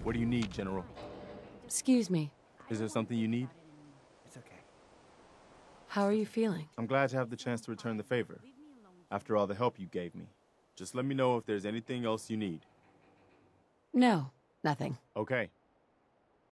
What do you need, General? Excuse me. Is there something you need? It's okay. How are you feeling? I'm glad to have the chance to return the favor. After all the help you gave me. Just let me know if there's anything else you need. No, nothing. Okay.